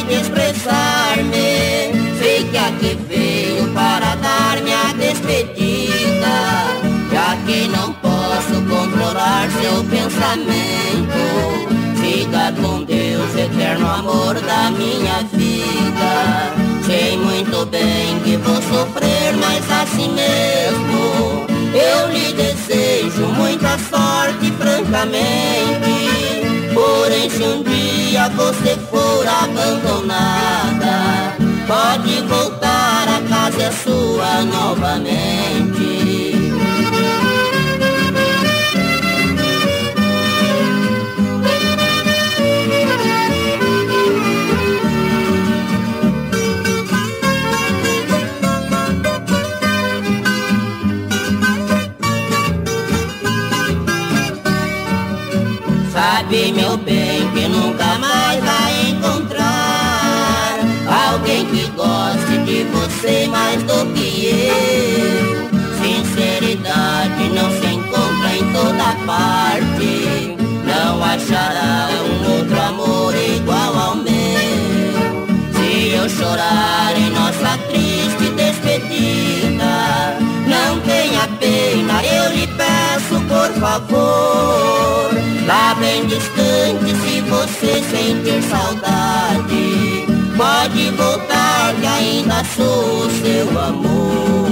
sei desprezar-me. Sei que aqui veio para dar minha despedida, já que não posso controlar seu pensamento. Siga com Deus, eterno amor da minha vida. Sei muito bem que vou sofrer, mas assim mesmo eu lhe desejo muita sorte, francamente. Porém, se um dia você for abandonada, pode voltar, a casa é sua novamente. Sabe, meu bem, que nunca mais vai encontrar alguém que goste de você mais do que eu. Sinceridade não se encontra em toda parte, não achará um outro amor igual ao meu. Se eu chorar em nossa triste despedida, não tenha pena, eu lhe peço por favor. Lá bem distante, se você sentir saudade, pode voltar que ainda sou seu amor.